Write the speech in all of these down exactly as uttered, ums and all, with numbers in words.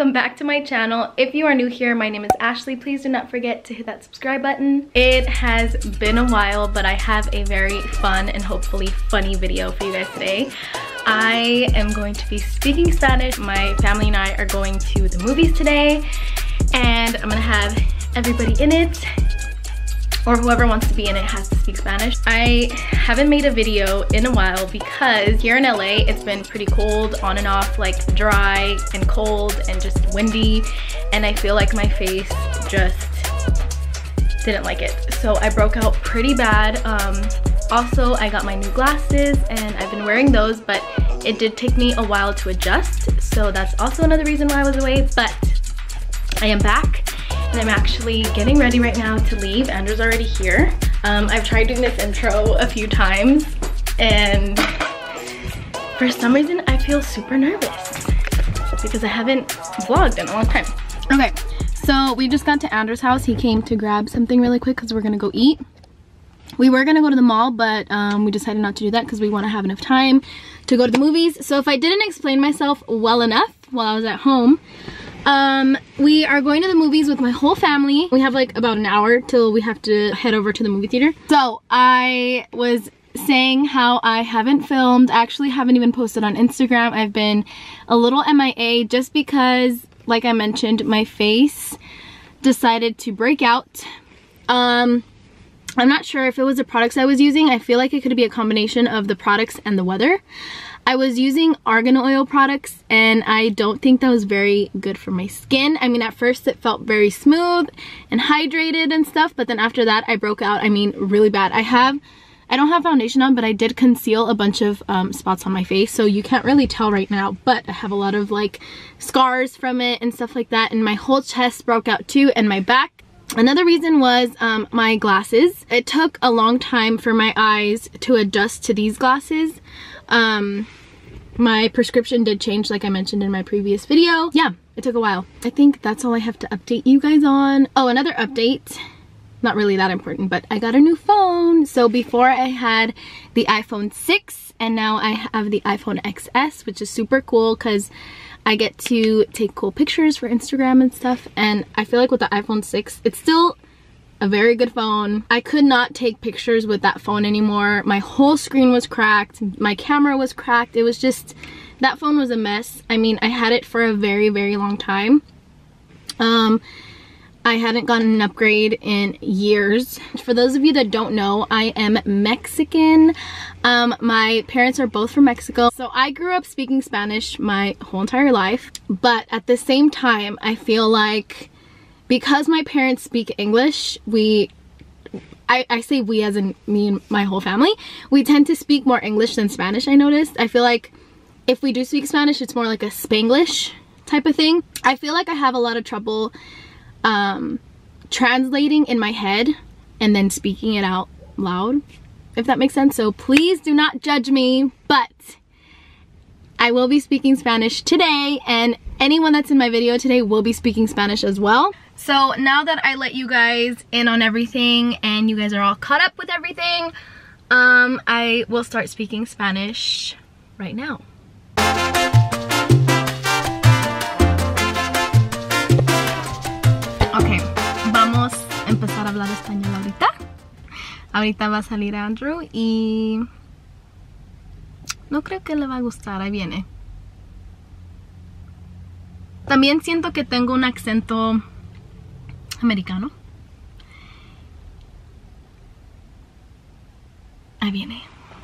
welcome back to my channel. If you are new here, my name is Ashley. Please do not forget to hit that subscribe button. It has been a while, but I have a very fun and hopefully funny video for you guys today. I am going to be speaking Spanish. My family and I are going to the movies today, and I'm gonna have everybody in it, or whoever wants to be in it has to speak Spanish. I haven't made a video in a while because here in L A it's been pretty cold on and off, like dry and cold and just windy, and I feel like my face just didn't like it. So I broke out pretty bad. Um, also, I got my new glasses and I've been wearing those, but it did take me a while to adjust. So that's also another reason why I was away, but I am back. And I'm actually getting ready right now to leave. Andrew's already here. Um, I've tried doing this intro a few times, and for some reason I feel super nervous because I haven't vlogged in a long time. Okay, so we just got to Andrew's house. He came to grab something really quick because we're gonna go eat. We were gonna go to the mall, but um, we decided not to do that because we want to have enough time to go to the movies. So if I didn't explain myself well enough while I was at home, Um, we are going to the movies with my whole family. We have like about an hour till we have to head over to the movie theater. So I was saying how I haven't filmed, I actually haven't even posted on Instagram. I've been a little M I A just because, like I mentioned, my face decided to break out. Um, I'm not sure if it was the products I was using. I feel like it could be a combination of the products and the weather. I was using argan oil products and I don't think that was very good for my skin. I mean, at first it felt very smooth and hydrated and stuff, but then after that I broke out, I mean, really bad. I have, I don't have foundation on, but I did conceal a bunch of um, spots on my face, so you can't really tell right now, but I have a lot of like scars from it and stuff like that, and my whole chest broke out too, and my back. Another reason was um, my glasses. It took a long time for my eyes to adjust to these glasses. Um, my prescription did change, like I mentioned in my previous video. Yeah, it took a while. I think that's all I have to update you guys on. Oh, another update, not really that important, but I got a new phone. So before I had the iPhone six and now I have the iPhone X S, which is super cool because I get to take cool pictures for Instagram and stuff. And I feel like with the iPhone six, it's still a very good phone. I could not take pictures with that phone anymore. My whole screen was cracked. My camera was cracked. It was just, that phone was a mess. I mean, I had it for a very, very long time. Um, I hadn't gotten an upgrade in years. For those of you that don't know, I am Mexican. Um, my parents are both from Mexico. So I grew up speaking Spanish my whole entire life. But at the same time, I feel like because my parents speak English, we, I, I say we as in me and my whole family, we tend to speak more English than Spanish, I noticed. I feel like if we do speak Spanish, it's more like a Spanglish type of thing. I feel like I have a lot of trouble um, translating in my head and then speaking it out loud, if that makes sense. So please do not judge me, but I will be speaking Spanish today, and anyone that's in my video today will be speaking Spanish as well. So now that I let you guys in on everything and you guys are all caught up with everything, um, I will start speaking Spanish right now. Ok, vamos a empezar a hablar español ahorita. Ahorita va a salir Andrew y no creo que le va a gustar, ahí viene. También siento que tengo un acento americano. Ahí viene.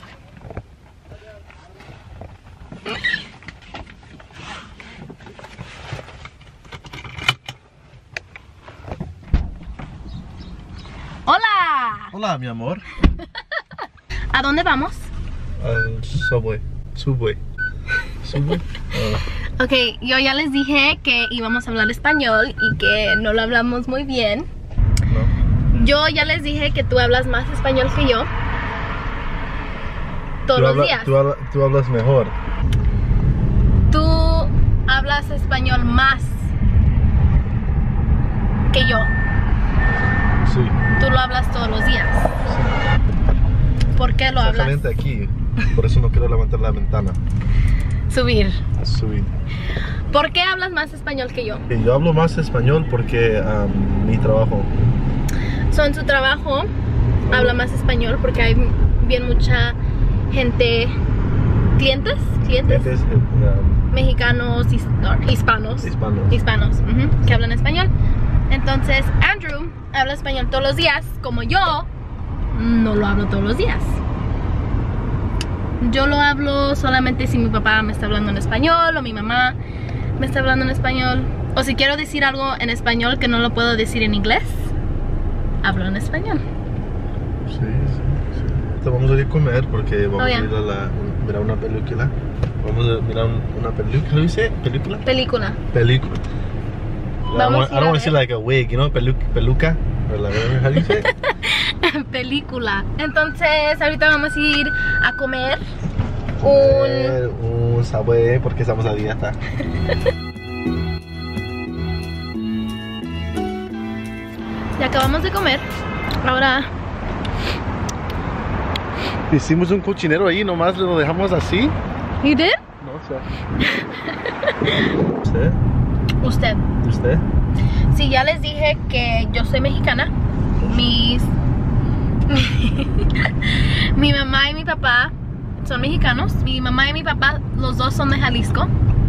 Hola. Hola, mi amor. ¿A dónde vamos? Al Subway. Subway. Subway. Uh. Ok, yo ya les dije que íbamos a hablar español y que no lo hablamos muy bien. No. Yo ya les dije que tú hablas más español que yo. Todos Tú los habla, días. Tú, habla, tú hablas mejor. Tú hablas español más que yo. Sí. Tú lo hablas todos los días. Sí. ¿Por qué lo Está hablas? caliente aquí, por eso no quiero levantar la ventana. Subir. Subir. ¿Por qué hablas más español que yo? Yo hablo más español porque um, mi trabajo. So, en su trabajo oh. habla más español porque hay bien mucha gente, clientes, clientes, clientes um, mexicanos, his, hispanos, hispanos, hispanos uh-huh, que hablan español. Entonces Andrew habla español todos los días, como yo no lo hablo todos los días. Yo lo hablo solamente si mi papá me está hablando en español o mi mamá me está hablando en español, o si quiero decir algo en español que no lo puedo decir en inglés, hablo en español. Sí, sí, sí. Vamos a ir a comer porque vamos oh, yeah. a ir a la, mirar una película. Vamos a mirar un, una película. ¿Qué dice? ¿Película? Película. Película. Vamos I don't want to say like a wig, you know, Pelu peluca. Like, how do you say? Película. Entonces, ahorita vamos a ir a comer un... un Subway porque estamos a dieta. Ya acabamos de comer. Ahora hicimos un cochinero ahí, nomás lo dejamos así. ¿You did? No sé. ¿Usted? Usted. ¿Usted? Sí, ya les dije que yo soy mexicana. Mis... mi mamá y mi papá son mexicanos. Mi mamá y mi papá, los dos son de Jalisco.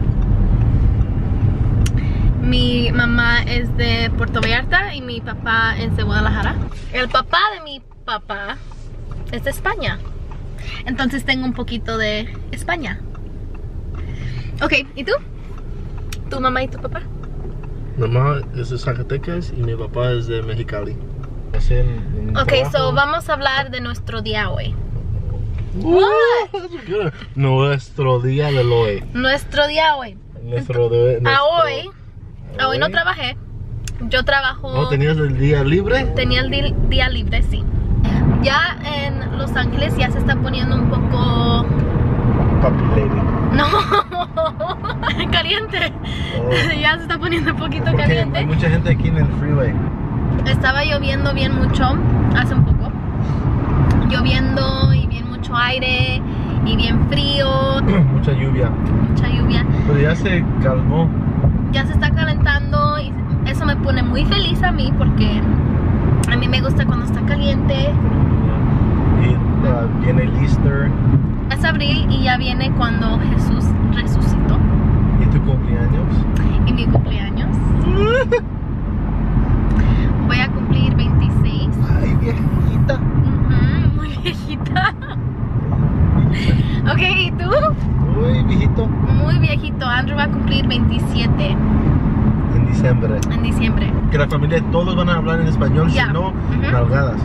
Mi mamá es de Puerto Vallarta y mi papá es de Guadalajara. El papá de mi papá es de España. Entonces tengo un poquito de España. Ok, ¿y tú? ¿Tu mamá y tu papá? Mamá es de Zacatecas y mi papá es de Mexicali. En, en ok, trabajo. So vamos a hablar de nuestro día hoy. Uh, nuestro día de hoy. Nuestro día hoy. Nuestro de, nuestro, a hoy, a hoy no trabajé. Yo trabajo. ¿No tenías el día libre? Tenía el di día libre, sí. Ya en Los Ángeles ya se está poniendo un poco... Papi lady. No, caliente. Oh. Ya se está poniendo un poquito Porque caliente. Hay mucha gente aquí en el freeway. Estaba lloviendo bien mucho hace un poco. Lloviendo y bien mucho aire y bien frío. Mucha lluvia. Mucha lluvia. Pero ya se calmó. Ya se está calentando y eso me pone muy feliz a mí porque a mí me gusta cuando está caliente. Y uh, viene el Easter. Es abril y ya viene cuando Jesús resucitó. ¿Y tu cumpleaños? Y mi cumpleaños. Voy a cumplir veintiséis. Ay, viejita. Uh-huh, muy viejita. Ok, ¿y tú? Muy viejito. Muy viejito. Andrew va a cumplir veintisiete. En diciembre. En diciembre. Que la familia todos van a hablar en español, yeah. Si no, uh-huh. nalgadas.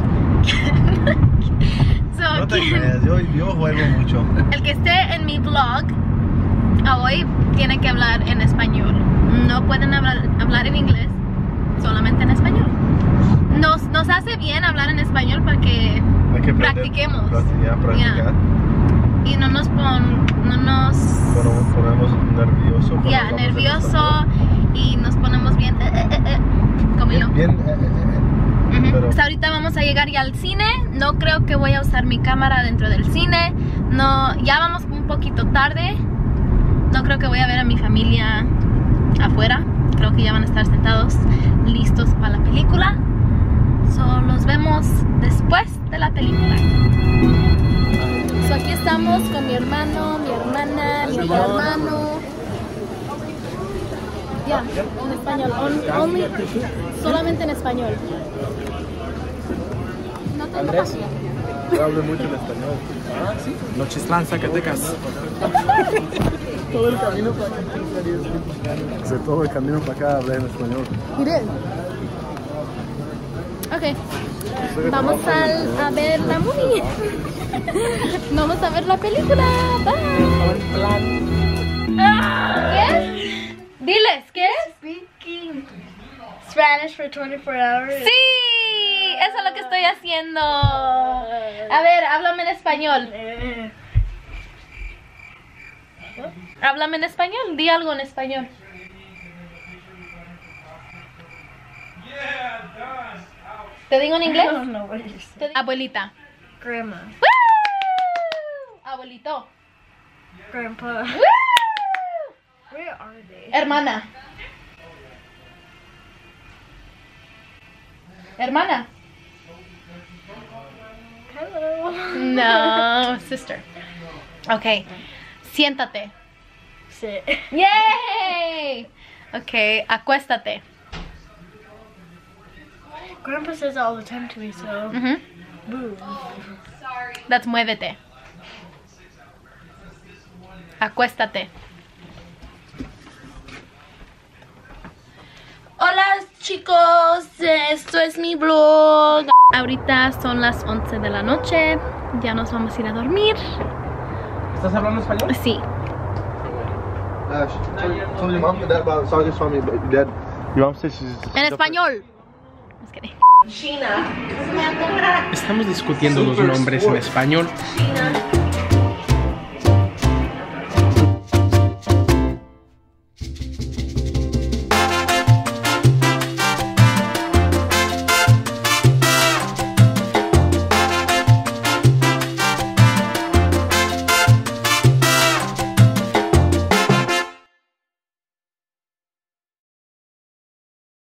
So, no te creas, yo, yo juego mucho. El que esté en mi vlog a hoy tiene que hablar en español. No pueden hablar, hablar en inglés, solamente en español. Nos, nos hace bien hablar en español para que, que practiquemos. Practicar, practicar. Yeah. Y no nos pon, no nos bueno, ponemos nervioso. Ya, yeah, nervioso y nos ponemos bien, eh, eh, eh, como bien, yo. Bien, eh, eh, eh. Uh-huh. Pero... Hasta ahorita vamos a llegar ya al cine. No creo que voy a usar mi cámara dentro del cine. No, ya vamos un poquito tarde. No creo que voy a ver a mi familia afuera. Creo que ya van a estar sentados listos para la película. So, los vemos después de la película. So, aquí estamos con mi hermano, mi hermana, mi otro hermano. Ya, yeah, en español. On, only, solamente en español. No tengo Andrés, yo hablo mucho en español. Ah, sí. Nochislán, Zacatecas. Todo el camino para acá. De todo el camino para acá hablé en español. Miren. Ok. Vamos a, a ver la movie. Vamos a ver la película. Bye. ¿Qué? Diles, ¿qué? Speaking Spanish for twenty-four hours. Sí, eso es lo que estoy haciendo. A ver, háblame en español. Háblame en español, di algo en español. ¿Te digo en inglés? No, no, what you say? Abuelita. Grandma. ¡Woo! Abuelito. Grandpa. ¡Woo! What are they? Hermana. Hermana. Hello. No, sister. Okay. Siéntate. Sit. Yay! Okay, acuéstate. Grandpa says that all the time to me, so. Mhm. Boom. That's muévete. Acuéstate. Hola chicos, esto es mi vlog. Ahorita son las once de la noche. Ya nos vamos a ir a dormir. ¿Estás hablando español? Sí. Ash, tell, tell your mom and dad about Saga saw me, but your dad, your mom says she's... En español. Just kidding. Estamos discutiendo los nombres en español.